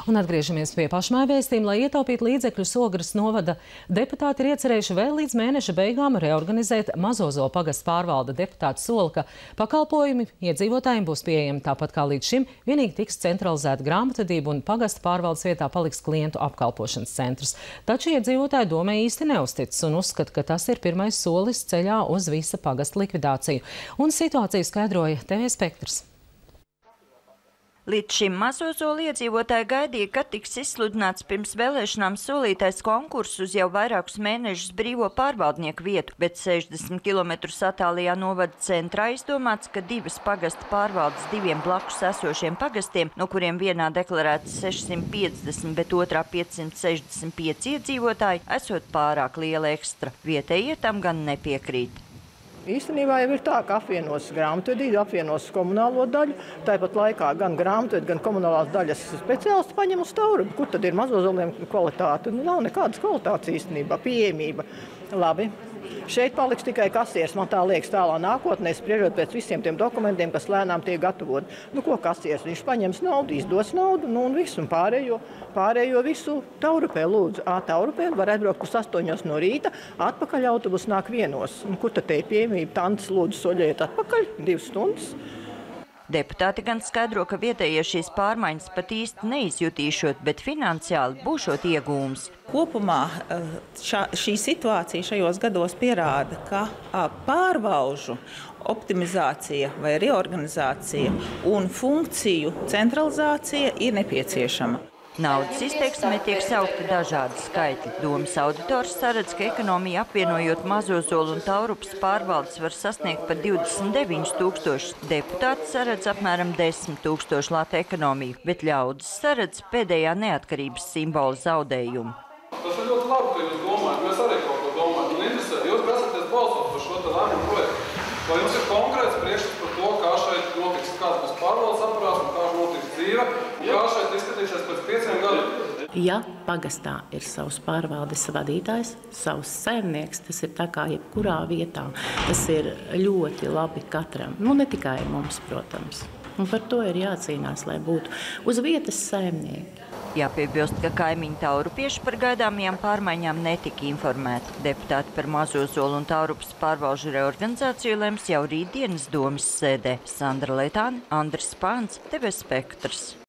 Un atgriežamies pie pašmājvēstījuma, lai ietaupītu līdzekļus Ogres novada deputāti ir iecerējuši vēl līdz mēneša beigām reorganizēt Mazozo pagasta pārvalde. Deputāti sola, ka pakalpojumi iedzīvotājiem būs pieejami tāpat kā līdz šim, vienīgi tiks centralizēta grāmatvedība un pagasta pārvaldes vietā paliks klientu apkalpošanas centrs. Taču iedzīvotāji domē īsti neuzticas un uzskata, ka tas ir pirmais solis ceļā uz visa pagasta likvidāciju. Un situāciju skaidroja TV Spektrs. Līdz šim Mazozo iedzīvotāji gaidīja, ka tiks izsludināts pirms vēlēšanām solītais konkurss uz jau vairākus mēnešus brīvo pārvaldnieku vietu, bet 60 km attālajā novada centrā izdomāts, ka divas pagasta pārvaldes diviem blakus esošiem pagastiem, no kuriem vienā deklarēts 650, bet otrā 565 iedzīvotāji, esot pārāk liela ekstra. Vietējie tam gan nepiekrīt. Īstenībā jau ir tā, ka apvienos grāmatvedību, apvienos komunālo daļu, tāpat laikā gan grāmatvedu, gan komunālās daļas speciālisti paņem uz Taurupi. Kur tad ir Mazozoliem kvalitāte? Nav nekādas kvalitātes īstenībā, pieejamība. Labi. Šeit paliks tikai kasieris, man tā liekas tālā nākotnē, spriežot pēc visiem tiem dokumentiem, kas lēnām tiek gatavot. Ko kasieris? Viņš paņems naudu, izdos naudu, un visu, un pārējo visu Taurupē lūdzu. Taurupē var aizbraukt pus 8 no rīta, atpakaļ autobus nāk 1. Kur tad te ir pieejamība? Tantes lūdzu soļiet atpakaļ 2 stundas. Deputāti gan skaidro, ka vietējie šīs pārmaiņas pat īsti neizjutīšot, bet finansiāli būšot iegūms. Kopumā šī situācija šajos gados pierāda, ka pārvalžu optimizācija vai reorganizācija un funkciju centralizācija ir nepieciešama. Naudas izteiksmē tiek saukti dažādi skaitļi. Domas auditors saredz, ka ekonomija apvienojot Mazozolu un Taurupas pārvaldes var sasniegt pat 29 000. Deputāti saredz apmēram 10 000 latu ekonomiju, bet ļaudis saredz pēdējā neatkarības simbola zaudējumu. Tas ir ļoti labi, ka jūs domājat. Mēs arī kaut ko domājam. Un interesē, jūs grasaties balsot par šo lēmumu projektu. Vai jums ir konkrēts priekšstats par to, kā šeit notiks, kāds būs pārvaldes aparāts un kā notiks dzīve, kā šeit izskatīsies pēc 5 gadiem? Ja pagastā ir savs pārvaldes vadītājs, savs saimnieks, tas ir tā kā jebkurā vietā. Tas ir ļoti labi katram, ne tikai mums, protams. Un par to ir jācīnās, lai būtu uz vietas saimnieki. Jāpiebilst, ka kaimiņu taurupieši par gaidāmajām pārmaiņām netika informēti. Deputāti par Mazozolu un Taurupas pārvalžu reorganizāciju lems jau rītdienas domas sēdē. Sandra Leitāne, Andris Spāns, TV Spektrs.